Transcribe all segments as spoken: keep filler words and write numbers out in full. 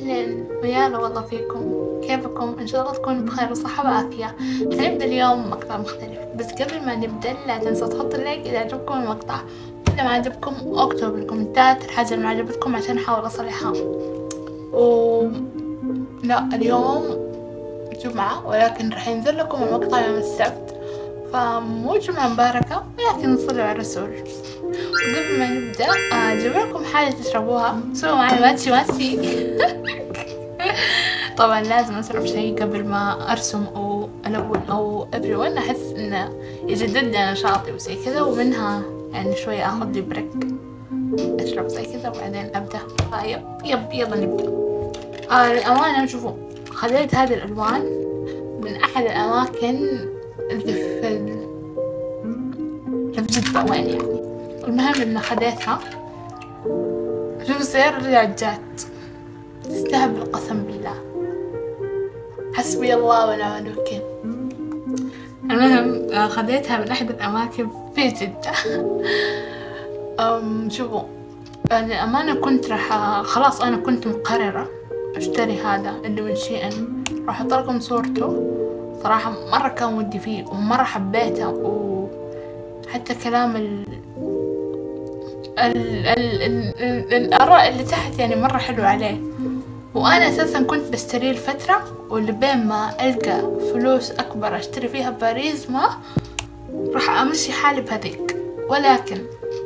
أهلا ويالا والله فيكم، كيفكم؟ إن شاء الله تكونوا بخير وصحة وعافية. حنبدأ اليوم مقطع مختلف، بس قبل ما نبدأ لا تنسوا تحطوا لايك إذا عجبكم المقطع، وإذا ما عجبكم اكتبوا بالكومنتات الحاجة اللي ما عجبتكم عشان أحاول أصلحها. و لا اليوم جمعة ولكن راح ينزل لكم المقطع يوم السبت، فمو جمعة مباركة ولكن صلوا على الرسول. وقبل ما نبدأ أجيب لكم حاجة تشربوها، سووا معي ماتشي ماتشي. طبعا لازم أشرب شيء قبل ما أرسم أو ألون أو everyone أحس إنه يجدد لي نشاطي وزي كذا، ومنها يعني شوية أخذ لي بريك أشرب زي كذا وبعدين أبدأ. يب يب يلا نبدأ. آه للأمانة شوفوا، خذيت هذه الألوان من أحد الأماكن اللي في ال... في جدة وين يعني. المهم إن خذيتها، شوفوا السيارة رجعت جات تستهبل قسم بالله، حسبي الله ونعم الوكيل. المهم خذيتها من أحد الأماكن في جدة. أم شوفوا للأمانة كنت راح خلاص أنا كنت مقررة أشتري هذا اللي من شي إن، راح أحط لكم صورته. صراحة مرة كان ودي فيه ومرة حبيته، وحتى كلام ال ال ال ال ال الآراء اللي تحت يعني مرة حلو عليه. وأنا أساسا كنت بشتريه الفترة، واللي بين ما ألقى فلوس أكبر أشتري فيها باريزما راح أمشي حالي بهذيك. ولكن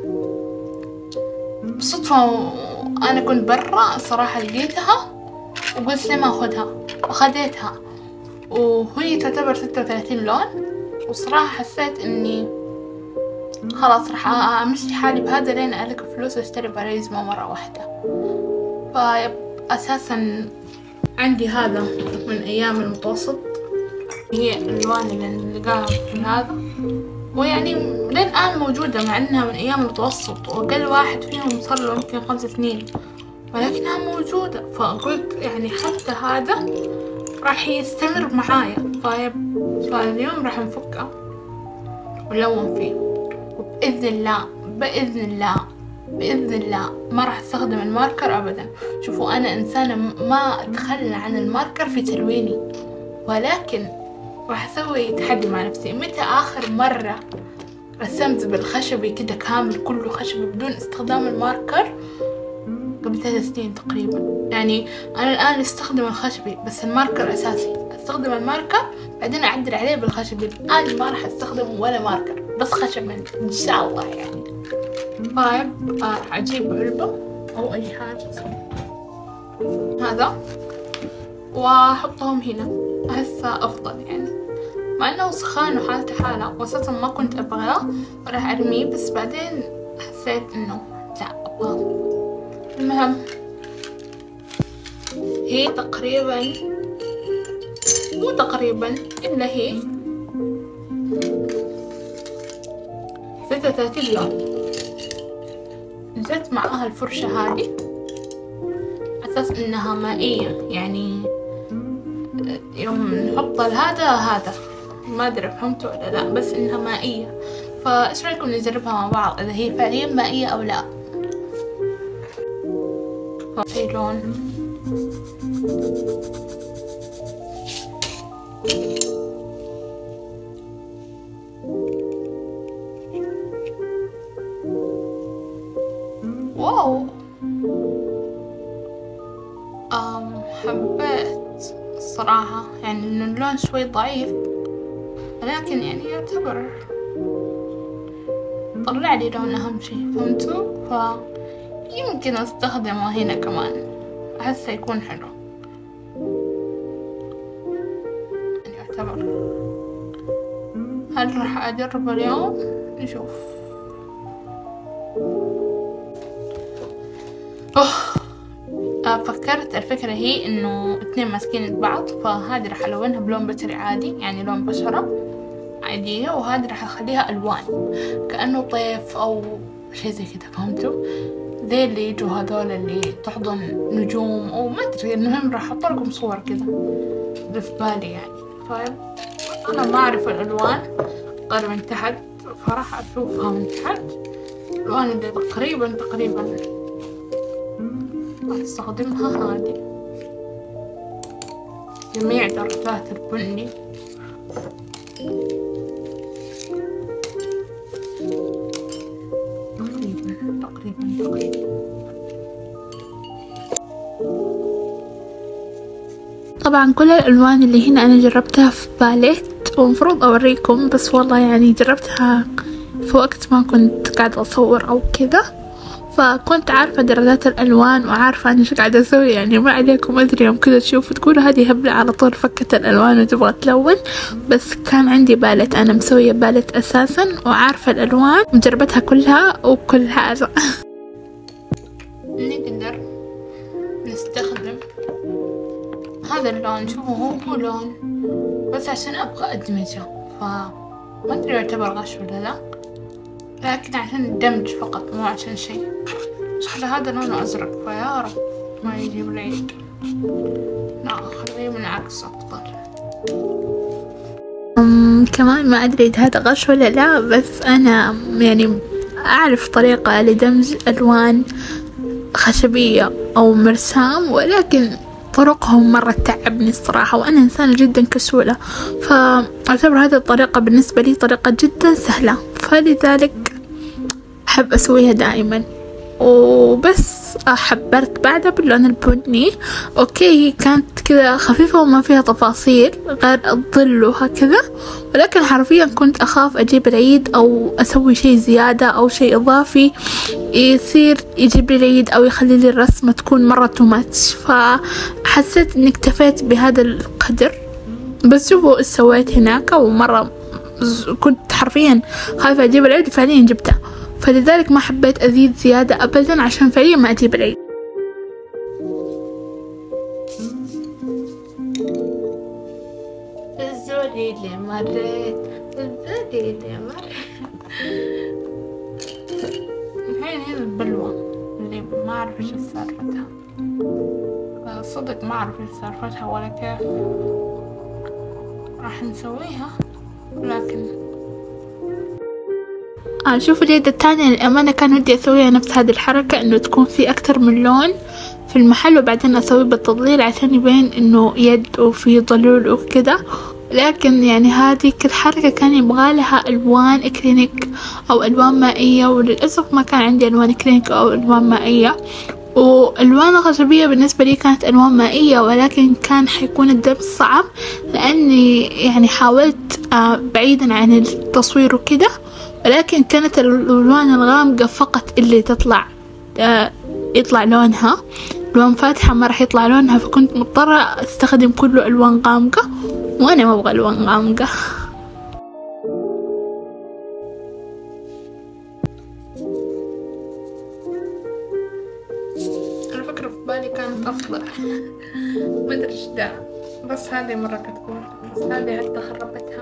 بالصدفة أنا كنت برا صراحة لقيتها وقلت لي ما أخذها، وخذيتها وهي تعتبر ستة وثلاثين لون. وصراحة حسيت إني خلاص راح أمشي حالي بهذا لين ألقى فلوس وأشتري باريزما مرة واحدة. فيب أساسا عندي هذا من أيام المتوسط، هي الألوان اللي لقاها في هذا، ويعني للآن موجودة مع إنها من أيام المتوسط، وأقل واحد فيهم صار له يمكن خمس سنين ولكنها موجودة. فقلت يعني حتى هذا راح يستمر معايا. فيب فاليوم راح نفكه ونلون فيه، وبإذن الله بإذن الله بإذن الله ما راح استخدم الماركر أبدا. شوفوا أنا إنسانة ما أتخلى عن الماركر في تلويني، ولكن راح أسوي تحدي مع نفسي. متى آخر مرة رسمت بالخشبي كده كامل كله خشبي بدون استخدام الماركر؟ قبل ثلاث سنين تقريبا. يعني أنا الآن استخدم الخشبي بس الماركر أساسي، استخدم الماركر بعدين أعدل عليه بالخشبي. الآن ما راح استخدم ولا ماركر بس خشب إن شاء الله يعني. طيب راح أجيب علبة أو أي حاجة هذا وأحطهم هنا، أحسها أفضل يعني، مع إنه سخان وحالته حالة وأساسا ما كنت أبغاه وراح أرميه، بس بعدين حسيت إنه لا أبغاه. المهم هي تقريبا مو تقريبا إلا هي ستة وثلاثين لون. جت معاها الفرشة هذه أساس إنها مائية، يعني يوم نحط هذا هذا ما أدري فهمتوا ولا لا، بس إنها مائية. فإيش رأيكم نجربها مع بعض إذا هي فعليا مائية أو لا؟ في لون واو. أم حبيت الصراحة يعني إنه اللون شوي ضعيف، ولكن يعني يعتبر طلع لي لون أهم شي، فهمتوا؟ فيمكن أستخدمه هنا كمان، أحسه يكون حلو يعني يعتبر. هل راح أجربه اليوم؟ نشوف. أوه. فكرت الفكرة هي إنه اثنين ماسكين بعض، فهذه راح ألونها بلون بشري عادي يعني لون بشرة عادية، وهذه راح أخليها ألوان كأنه طيف أو شي زي كده، فهمتوا؟ زي اللي يجوا هذول اللي تحضن نجوم أو ما أدري. المهم راح أحط لكم صور كده اللي في بالي يعني. طيب أنا ما أعرف الألوان غير من تحت، فراح أشوفها من تحت الألوان اللي تقريبا تقريبا راح استخدمها هذه. جميع درجات البني. تقريبا تقريبا تقريبا طبعا كل الألوان اللي هنا أنا جربتها في باليت، ومفروض أوريكم، بس والله يعني جربتها في وقت ما كنت قاعدة أصور أو كذا، فكنت عارفة درجات الألوان وعارفة أنا شو قاعدة أسوي. يعني ما عليكم أدري يوم كذا تشوفوا تقولوا هذه هبلة على طول فكت الألوان وتبغى تلون، بس كان عندي باليت، أنا مسوية باليت أساسا وعارفة الألوان وجربتها كلها وكل حاجة. نقدر نستخدم هذا اللون، شوفوا هو هو لون بس عشان أبغى أدمجه، فما أدري يعتبر غش ولا لا، لكن عشان الدمج فقط مو عشان شيء. شكل هذا لونه أزرق، فيا رب ما يجيب العيد. لا خليه من عكس أفضل. أم كمان ما أدري إذا هذا غش ولا لا، بس أنا يعني أعرف طريقة لدمج ألوان خشبية أو مرسام، ولكن طرقهم مرة تعبني الصراحة، وأنا إنسانة جدا كسولة، فأعتبر هذه الطريقة بالنسبة لي طريقة جدا سهلة، فلذلك أحب أسويها دائما. وبس حبرت بعدها باللون البني. أوكي هي كانت كذا خفيفة وما فيها تفاصيل غير الظل وهكذا، ولكن حرفيا كنت أخاف أجيب العيد أو أسوي شيء زيادة أو شيء إضافي يصير يجيب لي العيد أو يخلي لي الرسمة تكون مرة تو ماتش، فحسيت إني اكتفيت بهذا القدر. بس شوفوا إيش سويت هناك، ومرة كنت حرفيا خايفة أجيب العيد وفعليا جبته، فلذلك ما حبيت أزيد زيادة أبدا عشان فعليا ما أجيب العيد. الزولي اللي مريت الزولي اللي مريت. الحين هي البلوة اللي ما أعرف إيش سالفتها، صدق ما أعرف إيش سالفتها ولا كيف راح نسويها، لكن آه شوفوا اليد الثانية للأمانة كان ودي أسويها نفس هذه الحركة، إنه تكون في أكتر من لون في المحل وبعدين أسوي بالتضليل عشان يبين إنه يد وفي ضلول وكذا، لكن يعني هذه كل حركة كان يبغى لها ألوان إكريليك أو ألوان مائية، وللأسف ما كان عندي ألوان إكريليك أو ألوان مائية. والألوان الخشبية بالنسبة لي كانت ألوان مائية، ولكن كان حيكون الدمج صعب لأني يعني حاولت آه بعيدا عن التصوير وكده، ولكن كانت الألوان الغامقة فقط اللي تطلع آه يطلع لونها، لون فاتحة ما راح يطلع لونها، فكنت مضطرة استخدم كله ألوان غامقة، وأنا ما أبغى ألوان غامقة. الفكرة في بالي كانت أفضل ما أدري إيش ده، بس هذه مرة كتكون، بس هذه حتى خربتها.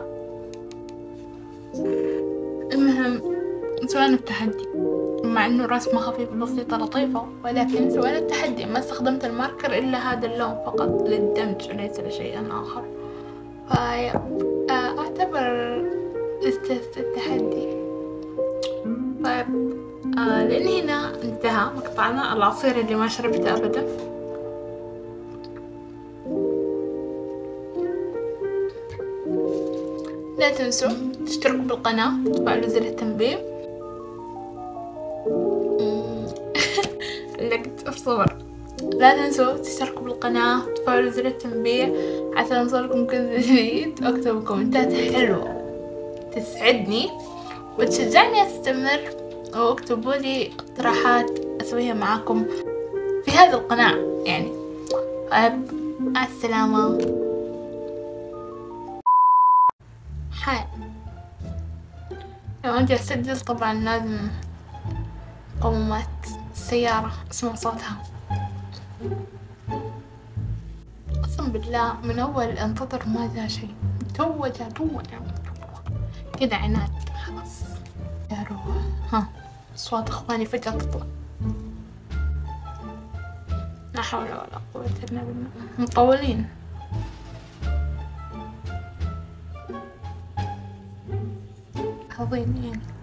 المهم سوينا التحدي، مع انه رسمة خفيفة بسيطة لطيفة، ولكن سوينا التحدي. ما استخدمت الماركر الا هذا اللون فقط للدمج وليس لشيء اخر، فاعتبر استهزت التحدي. طيب آه لان هنا انتهى مقطعنا العصير اللي ما شربته ابدا. لا تنسوا تشتركوا بالقناة وتفعلوا زر التنبيه. لقيت الصور. لا تنسوا تشتركوا بالقناة وتفعلوا زر التنبيه عشان يوصلكم كل جديد. اكتبوا كومنتات حلوة تسعدني وتشجعني استمر، واكتبوا لي اقتراحات اسويها معاكم في هذه القناة يعني. مع السلامة. حال لو أجي أسجل طبعا لازم مقومات السيارة اسمع صوتها. قسم بالله من أول انتظر ما جا شي، تو جا تو جا كذا عناد خلاص يا روح. ها أصوات إخواني فجأة تطلع، لا حول ولا قوة إلا بالله، مطولين. عظيم يعني.